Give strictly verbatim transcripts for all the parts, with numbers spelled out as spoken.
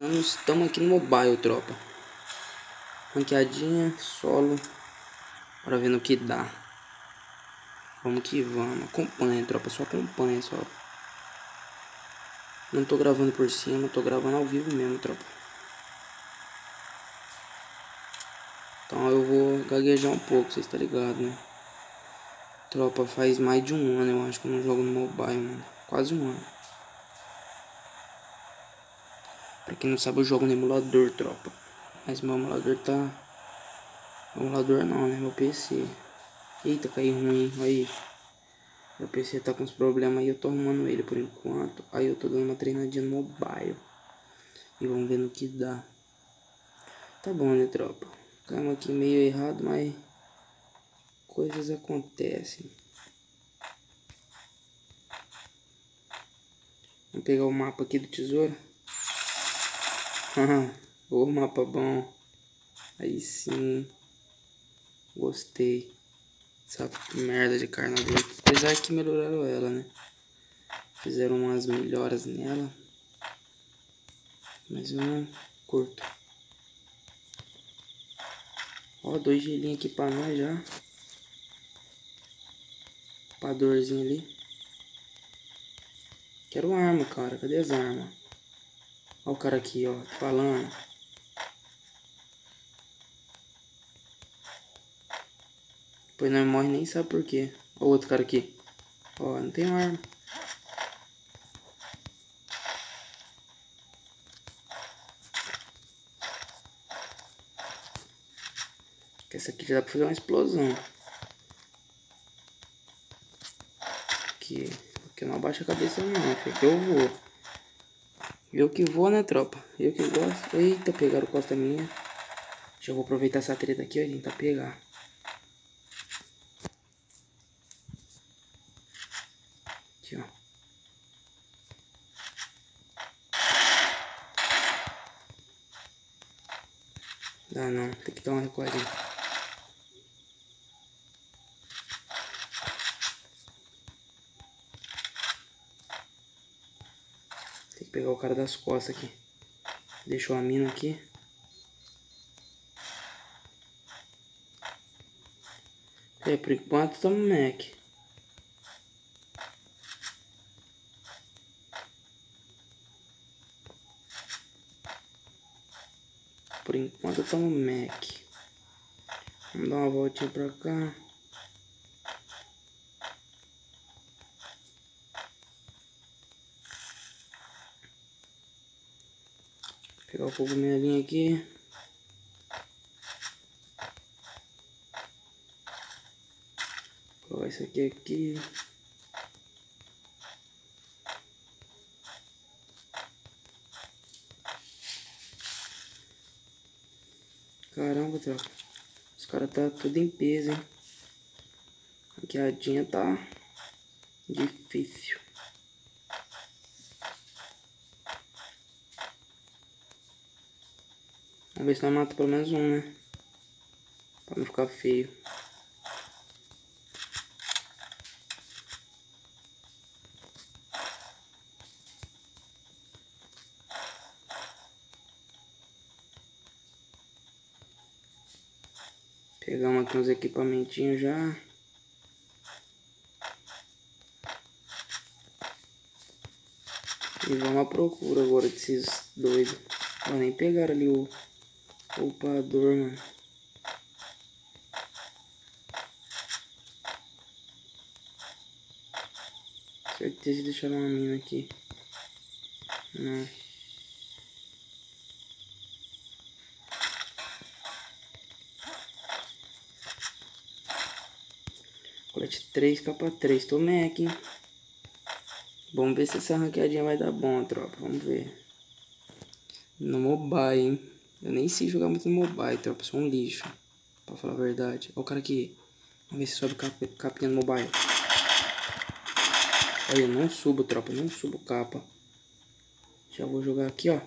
Estamos aqui no mobile, tropa. Ranqueadinha, solo. Bora ver no que dá. Vamos que vamos. Acompanha, tropa. Só acompanha, só. Não tô gravando por cima, tô gravando ao vivo mesmo, tropa. Então eu vou gaguejar um pouco, vocês estão ligados, né? Tropa, faz mais de um ano, eu acho que eu não jogo no mobile, mano. Quase um ano. Pra quem não sabe, eu jogo no emulador, tropa. Mas meu emulador tá... Meu emulador não, né? Meu P C. Eita, caiu ruim, aí. Meu P C tá com uns problemas aí, eu tô arrumando ele por enquanto. Aí eu tô dando uma treinadinha no mobile. E vamos ver no que dá. Tá bom, né, tropa? Caímos aqui meio errado, mas... coisas acontecem. Vamos pegar o mapa aqui do tesouro. O mapa bom. Aí sim. Gostei. Essa merda de carnaval. Apesar que melhoraram ela, né? Fizeram umas melhoras nela. Mas eu não curto. Ó, dois gelinhos aqui pra nós já. Padorzinho ali. Quero arma, cara. Cadê as armas? Ó o cara aqui, ó. Falando. Depois nós morre nem sabe por quê. Ó o outro cara aqui. Ó, não tem arma. Essa aqui já dá pra fazer uma explosão. Aqui. Aqui não abaixa a cabeça não, filho. Que eu vou. Eu que vou, né, tropa? Eu que gosto. Eita, pegaram costa minha. Já vou aproveitar essa treta aqui, ó, e tentar pegar. Aqui, ó. Dá não, tem que dar uma recuadinha. Tem que pegar o cara das costas aqui. Deixou a mina aqui. É, por enquanto estamos no Mac. Por enquanto estamos no Mac. Vamos dar uma voltinha pra cá. Pegar o cogumelinho aqui. Colocar isso aqui aqui. Caramba, tropa. Os caras tá tudo em peso, hein. Ranqueadinha tá difícil. Vamos ver se nós matamos pelo menos um, né? Pra não ficar feio. Pegamos aqui uns equipamentinhos já. E vamos à procura agora desses doidos. Oh, nem pegaram ali o upador, mano. Certeza de deixar uma mina aqui. Não. Colete três, capa três. Tô Mac, hein? Vamos ver se essa ranqueadinha vai dar bom, tropa. Vamos ver. No mobile, hein? Eu nem sei jogar muito no mobile, tropa. Sou um lixo. Pra falar a verdade. Olha o cara aqui. Vamos ver se sobe cap capinha no mobile. Olha, eu não subo, tropa. Não subo capa. Já vou jogar aqui, ó.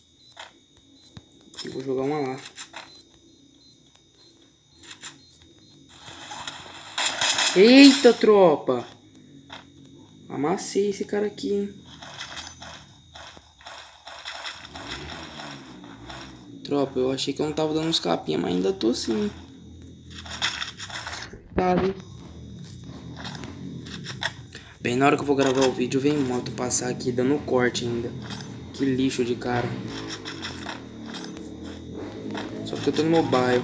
E vou jogar uma lá. Eita, tropa! Amassei esse cara aqui, hein? Tropa, eu achei que eu não tava dando uns capinha, mas ainda tô sim. Tá ali. Bem na hora que eu vou gravar o vídeo, vem moto passar aqui dando corte ainda. Que lixo de cara. Só porque eu tô no mobile.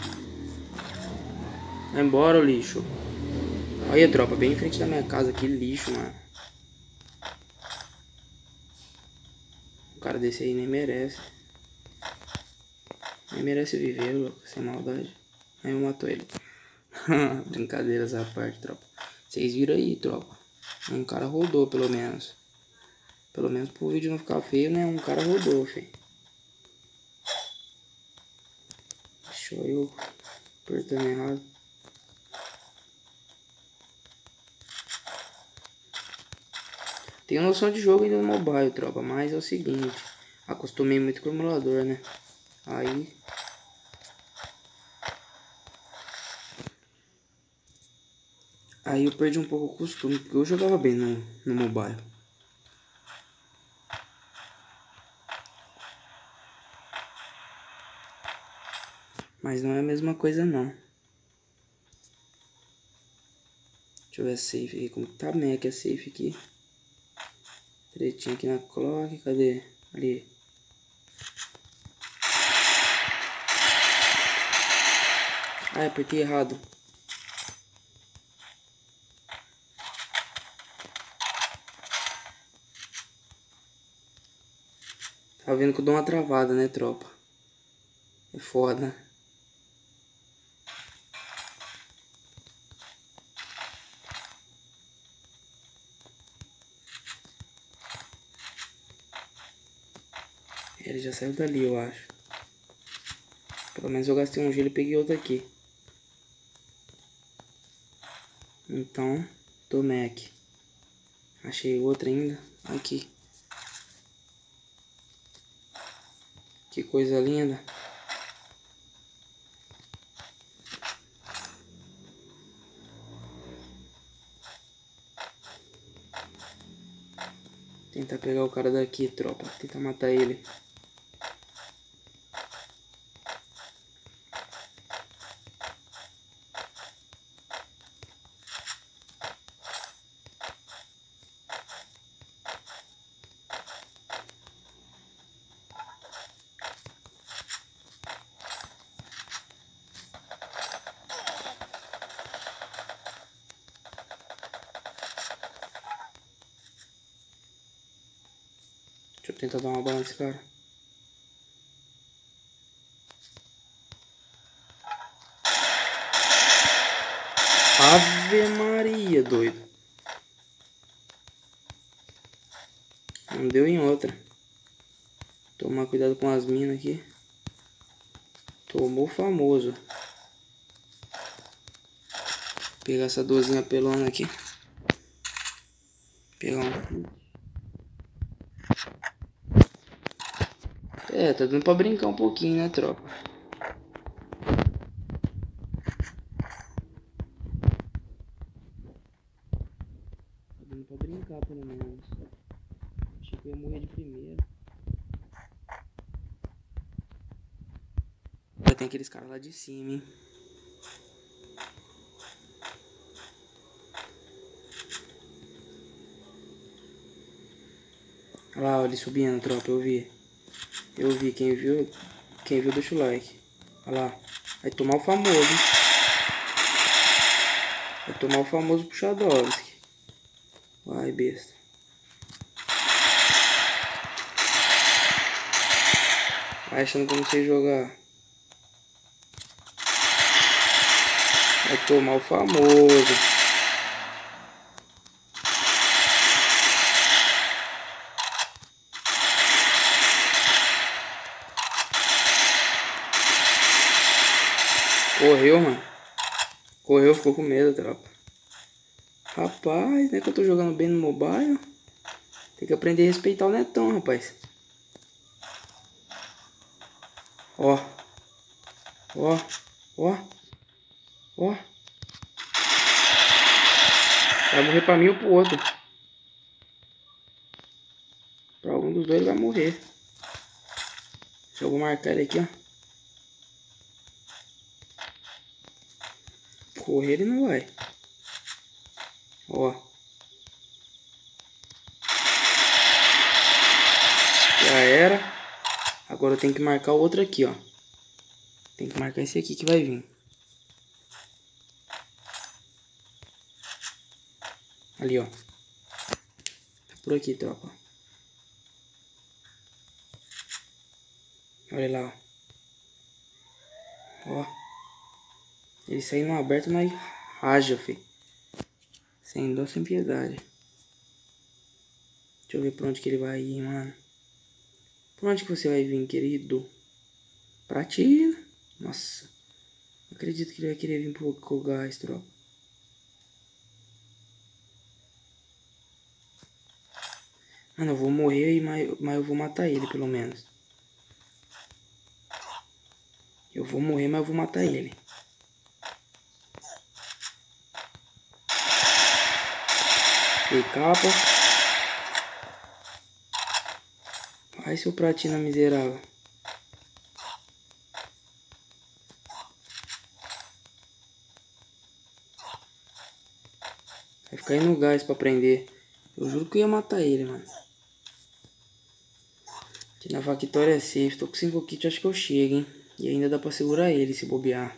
Vai embora, o lixo. Olha, tropa, bem em frente da minha casa. Que lixo, mano. O cara desse aí nem merece. Nem merece viver, louco, sem maldade. Aí eu mato ele. Brincadeiras à parte, tropa. Vocês viram aí, tropa. Um cara rodou, pelo menos. Pelo menos pro vídeo não ficar feio, né? Um cara rodou, filho. Deixa eu apertando errado. Tenho noção de jogo ainda no mobile, tropa. Mas é o seguinte. Acostumei muito com o emulador, né? Aí... Aí eu perdi um pouco o costume. Porque eu jogava bem no, no mobile. Mas não é a mesma coisa, não. Deixa eu ver a safe aqui. Como tá bem aqui a safe aqui. Pretinho aqui na clock. Cadê? Ali. Ah, apertei errado. Tá vendo que eu dou uma travada, né, tropa? É foda. Ele já saiu dali, eu acho. Pelo menos eu gastei um gelo e peguei outro aqui. Então, tô Mac. Achei outro ainda. Aqui. Que coisa linda. Tentar pegar o cara daqui, tropa. Tentar matar ele. Deixa eu tentar dar uma bala nesse cara. Ave Maria, doido. Não deu em outra. Tomar cuidado com as minas aqui. Tomou famoso. Pegar essa dorzinha pelona aqui. Pegar um... É, tá dando pra brincar um pouquinho, né, tropa? Tá dando pra brincar, pelo menos. Achei que eu ia morrer de primeira. Já tem aqueles caras lá de cima, hein? Olha lá, ele subindo, tropa, eu vi. Eu vi, quem viu, quem viu deixa o like. Olha lá, vai tomar o famoso, hein? Vai tomar o famoso Puxadovski. Vai, besta. Vai achando que eu não sei jogar. Vai tomar o famoso. Correu, mano. Correu, ficou com medo, tropa. Rapaz, não é que eu tô jogando bem no mobile? Tem que aprender a respeitar o netão, rapaz. Ó. Ó. Ó. Ó. Vai morrer pra mim ou pro outro. Pra algum dos dois vai morrer. Eu vou marcar ele aqui, ó. Correr ele não vai. Ó. Já era. Agora eu tenho que marcar o outro aqui, ó. Tem que marcar esse aqui que vai vir. Ali, ó. Tá por aqui, tropa. Olha lá, ó. Ó. Ele saindo aberto, nós raja, fi. Sem dó, sem piedade. Deixa eu ver pra onde que ele vai ir, mano. Por onde que você vai vir, querido? Pra ti. Nossa. Não acredito que ele vai querer vir pro Cogás, tropa. Mano, eu vou morrer, mas, mas eu vou matar ele, pelo menos. Eu vou morrer, mas eu vou matar ele. E capa. Ai, seu pratina miserável. Vai ficar aí no gás pra prender. Eu juro que eu ia matar ele, mano. Aqui na Victoria é safe. Tô com cinco kits, acho que eu chego, hein. E ainda dá pra segurar ele se bobear.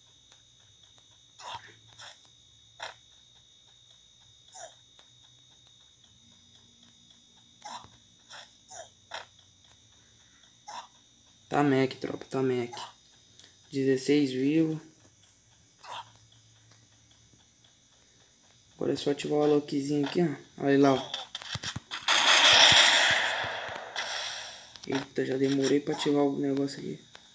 Tá mec, tropa, tá mec. dezesseis vivos. Agora é só ativar o lockzinho aqui, ó. Olha lá, ó. Eita, já demorei pra ativar o negócio aqui.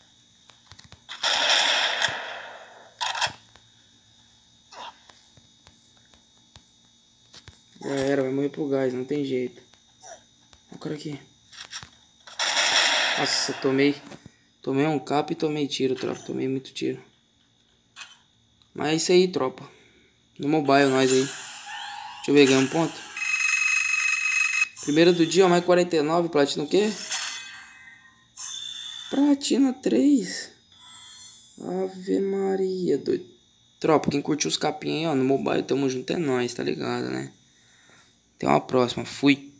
Já era, vai morrer pro gás, não tem jeito. Olha o cara aqui. Nossa, tomei. Tomei um cap e tomei tiro, tropa. Tomei muito tiro. Mas é isso aí, tropa. No mobile, nós aí. Deixa eu ver, ganhar um ponto. Primeiro do dia, ó, mais quarenta e nove. Platina o quê? Platina três. Ave Maria, doido. Tropa, quem curtiu os capinhos aí, ó, no mobile, tamo junto, é nóis, tá ligado, né? Até uma próxima, fui.